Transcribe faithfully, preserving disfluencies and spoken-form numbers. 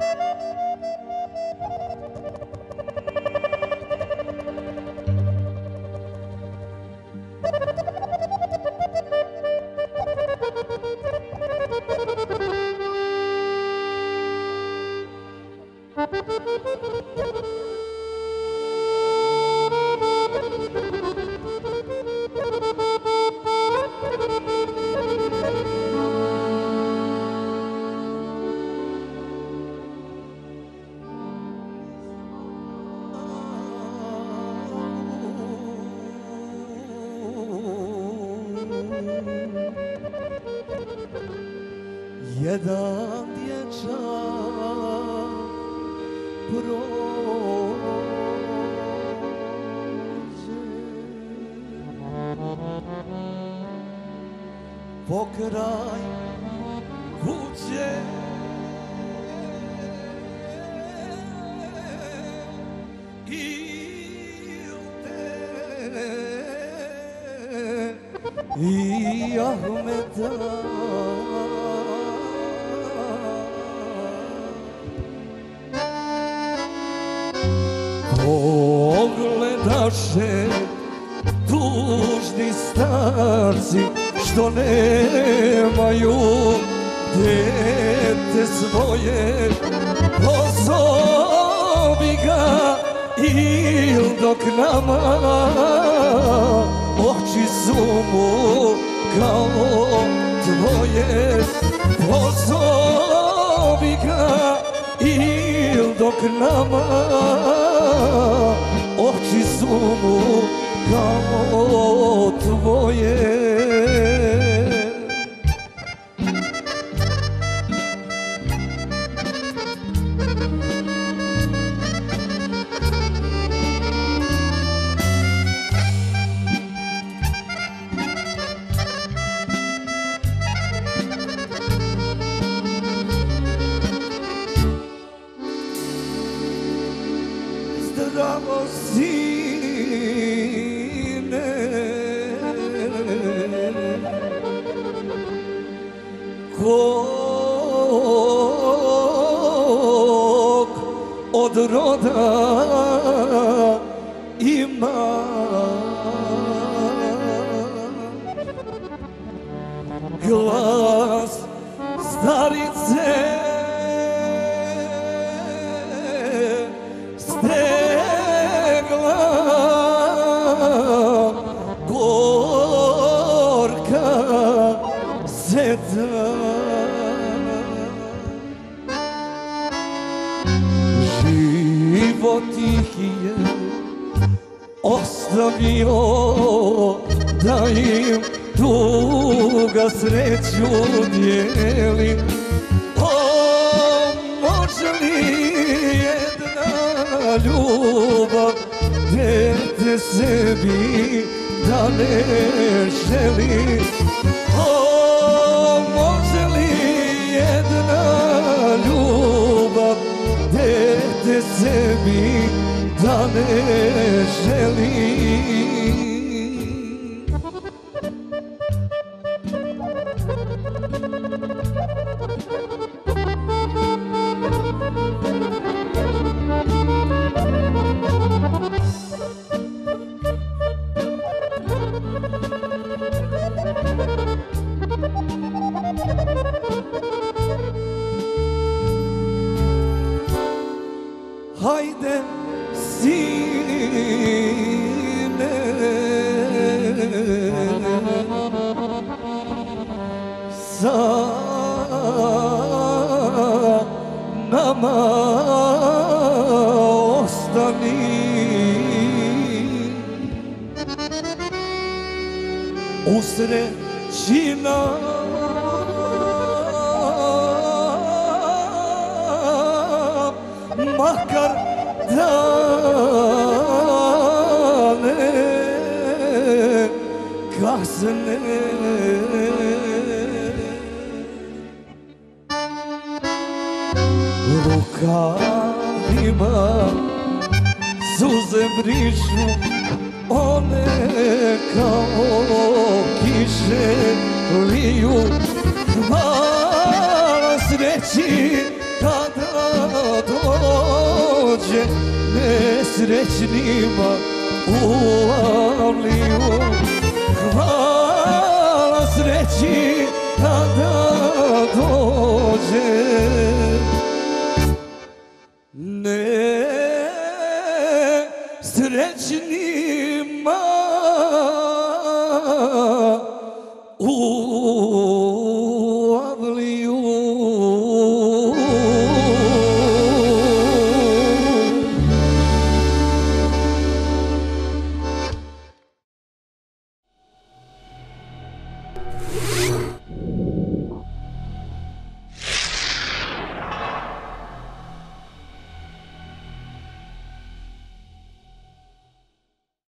Jedan dječak prođe pokraj kuće i Ahmeta pogledaše tužni starci što nemaju dete svoje, pozovi ga il dok nama oči su mu kao tvoje, pozovi ga il dok nama oči su mu kao tvoje. Zdravo sine, kog od roda ima glas starice stegla gorka seta. Život ih je ostavio da im tuga sreću dijeli. O, može li jedna ljubav dete sebi da ne želi? O, može li jedna ljubav dete sebi da ne želi? Hajde sine, sa nama ostani, usreći nam makar dane kasne. Rukavima suze brišu, one kao kiše liju. Hvala sreći kada prođe nesrećnima u avliju.